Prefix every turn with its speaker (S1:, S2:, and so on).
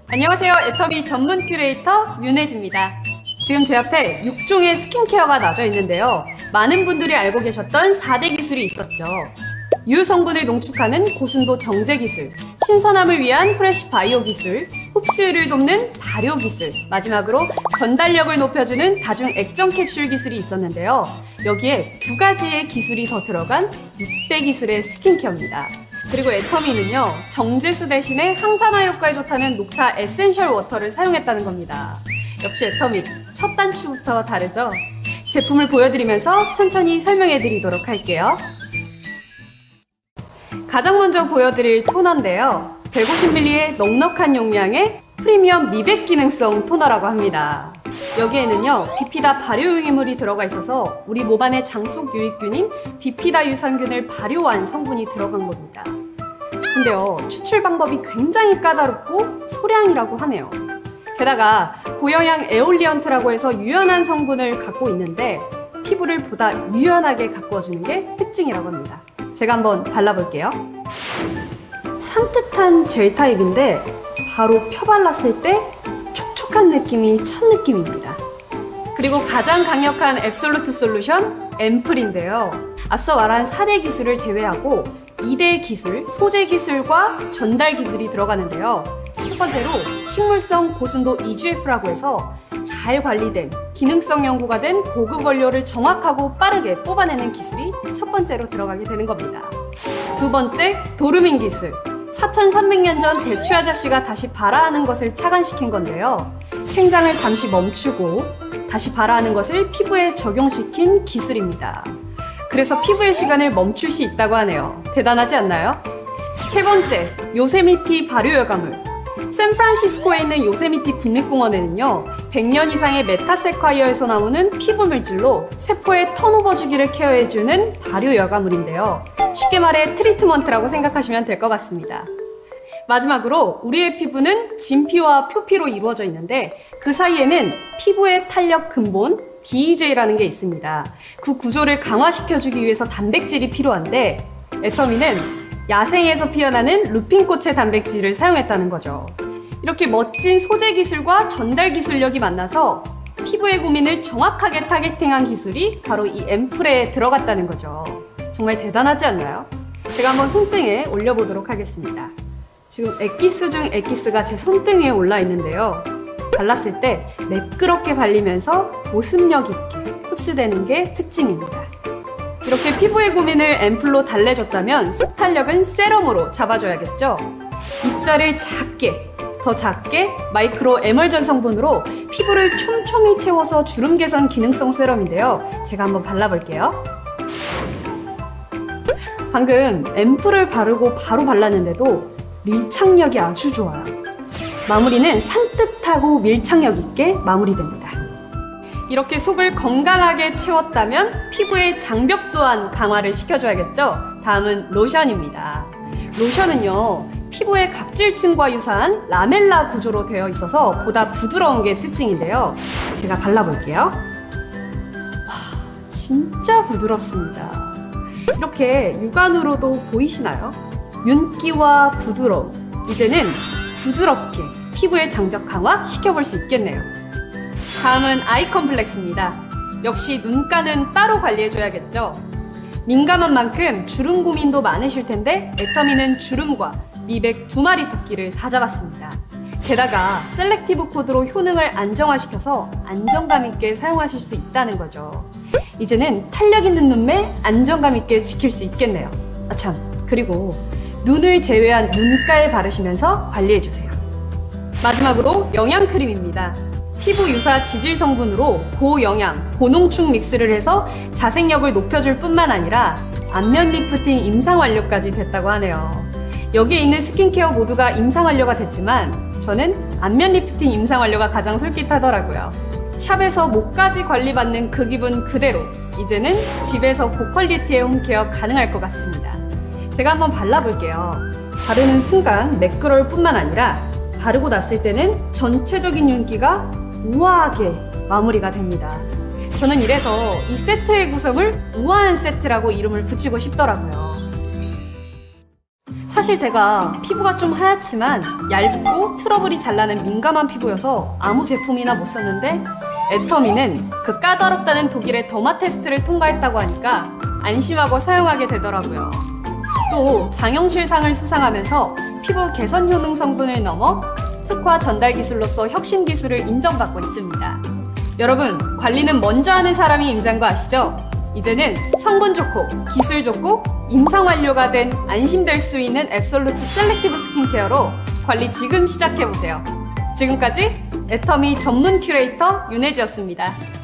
S1: 안녕하세요. 애터미 전문 큐레이터 윤혜지입니다. 지금 제 앞에 6종의 스킨케어가 놔져 있는데요. 많은 분들이 알고 계셨던 4대 기술이 있었죠. 유효성분을 농축하는 고순도 정제 기술, 신선함을 위한 프레시 바이오 기술, 흡수율을 돕는 발효 기술, 마지막으로 전달력을 높여주는 다중 액정 캡슐 기술이 있었는데요. 여기에 2가지의 기술이 더 들어간 6대 기술의 스킨케어입니다. 그리고 애터미는요, 정제수 대신에 항산화 효과에 좋다는 녹차 에센셜 워터를 사용했다는 겁니다. 역시 애터미, 첫 단추부터 다르죠? 제품을 보여드리면서 천천히 설명해 드리도록 할게요. 가장 먼저 보여드릴 토너인데요. 150ml의 넉넉한 용량의 프리미엄 미백 기능성 토너라고 합니다. 여기에는요, 비피다 발효 유기물이 들어가 있어서 우리 몸 안의 장속 유익균인 비피다 유산균을 발효한 성분이 들어간 겁니다. 근데요, 추출 방법이 굉장히 까다롭고 소량이라고 하네요. 게다가 고영양 에올리언트라고 해서 유연한 성분을 갖고 있는데 피부를 보다 유연하게 가꾸어주는 게 특징이라고 합니다. 제가 한번 발라볼게요. 산뜻한 젤 타입인데 바로 펴발랐을 때 촉촉한 느낌이 첫 느낌입니다. 그리고 가장 강력한 앱솔루트 솔루션 앰플인데요. 앞서 말한 4대 기술을 제외하고 2대 기술, 소재 기술과 전달 기술이 들어가는데요. 첫 번째로 식물성 고순도 EGF라고 해서 잘 관리된 기능성 연구가 된 고급 원료를 정확하고 빠르게 뽑아내는 기술이 첫 번째로 들어가게 되는 겁니다. 두 번째, 도르민 기술. 4300년 전 대추 아저씨가 다시 발화하는 것을 착안시킨 건데요. 생장을 잠시 멈추고 다시 발화하는 것을 피부에 적용시킨 기술입니다. 그래서 피부의 시간을 멈출 수 있다고 하네요. 대단하지 않나요? 세 번째, 요세미티 발효 여과물. 샌프란시스코에 있는 요세미티 국립공원에는요, 100년 이상의 메타세콰이어에서 나오는 피부 물질로 세포의 턴오버 주기를 케어해주는 발효 여과물인데요. 쉽게 말해 트리트먼트라고 생각하시면 될 것 같습니다. 마지막으로 우리의 피부는 진피와 표피로 이루어져 있는데 그 사이에는 피부의 탄력 근본 DEJ라는 게 있습니다. 그 구조를 강화시켜주기 위해서 단백질이 필요한데 애터미는 야생에서 피어나는 루핀꽃의 단백질을 사용했다는 거죠. 이렇게 멋진 소재 기술과 전달 기술력이 만나서 피부의 고민을 정확하게 타겟팅한 기술이 바로 이 앰플에 들어갔다는 거죠. 정말 대단하지 않나요? 제가 한번 손등에 올려보도록 하겠습니다. 지금 엑기스 중 엑기스가 제 손등 위에 올라 있는데요. 발랐을 때 매끄럽게 발리면서 보습력 있게 흡수되는 게 특징입니다. 이렇게 피부의 고민을 앰플로 달래줬다면 속 탄력은 세럼으로 잡아줘야겠죠? 입자를 작게, 더 작게 마이크로 에멀전 성분으로 피부를 촘촘히 채워서 주름 개선 기능성 세럼인데요. 제가 한번 발라볼게요. 방금 앰플을 바르고 바로 발랐는데도 밀착력이 아주 좋아요. 마무리는 산뜻하고 밀착력 있게 마무리됩니다. 이렇게 속을 건강하게 채웠다면 피부의 장벽 또한 강화를 시켜줘야겠죠? 다음은 로션입니다. 로션은요, 피부의 각질층과 유사한 라멜라 구조로 되어 있어서 보다 부드러운 게 특징인데요. 제가 발라볼게요. 와, 진짜 부드럽습니다. 이렇게 육안으로도 보이시나요? 윤기와 부드러움. 이제는 부드럽게 피부의 장벽 강화 시켜볼 수 있겠네요. 다음은 아이 컴플렉스입니다. 역시 눈가는 따로 관리해줘야겠죠? 민감한 만큼 주름 고민도 많으실 텐데 애터미는 주름과 미백 2마리 토끼를 다 잡았습니다. 게다가 셀렉티브 코드로 효능을 안정화시켜서 안정감 있게 사용하실 수 있다는 거죠. 이제는 탄력 있는 눈매 안정감 있게 지킬 수 있겠네요. 아참, 그리고 눈을 제외한 눈가에 바르시면서 관리해주세요. 마지막으로 영양크림입니다. 피부 유사 지질 성분으로 고영양, 고농축 믹스를 해서 자생력을 높여줄 뿐만 아니라 안면 리프팅 임상 완료까지 됐다고 하네요. 여기에 있는 스킨케어 모두가 임상 완료가 됐지만 저는 안면 리프팅 임상 완료가 가장 솔깃하더라고요. 샵에서 목까지 관리받는 그 기분 그대로 이제는 집에서 고퀄리티의 홈케어 가능할 것 같습니다. 제가 한번 발라볼게요. 바르는 순간 매끄러울 뿐만 아니라 바르고 났을 때는 전체적인 윤기가 우아하게 마무리가 됩니다. 저는 이래서 이 세트의 구성을 우아한 세트라고 이름을 붙이고 싶더라고요. 사실 제가 피부가 좀 하얗지만 얇고 트러블이 잘 나는 민감한 피부여서 아무 제품이나 못 썼는데 애터미는 그 까다롭다는 독일의 더마 테스트를 통과했다고 하니까 안심하고 사용하게 되더라고요. 또 장영실상을 수상하면서 피부 개선 효능 성분을 넘어 특화 전달 기술로서 혁신 기술을 인정받고 있습니다. 여러분, 관리는 먼저 하는 사람이 임자인 거 아시죠? 이제는 성분 좋고 기술 좋고 임상 완료가 된 안심될 수 있는 앱솔루트 셀렉티브 스킨케어로 관리 지금 시작해보세요. 지금까지 애터미 전문 큐레이터 윤혜지였습니다.